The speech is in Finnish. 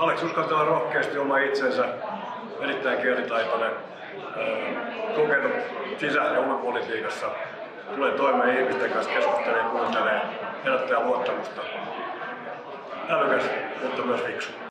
Aleksi uskaltaa rohkeasti oma itsensä, erittäin kielitaitoinen, kokenut sisä- ja ulkopolitiikassa. Tulee toimeen ihmisten kanssa, keskustelee, kuuntelee, herättää luottamusta. Älykäs, mutta myös fiksu.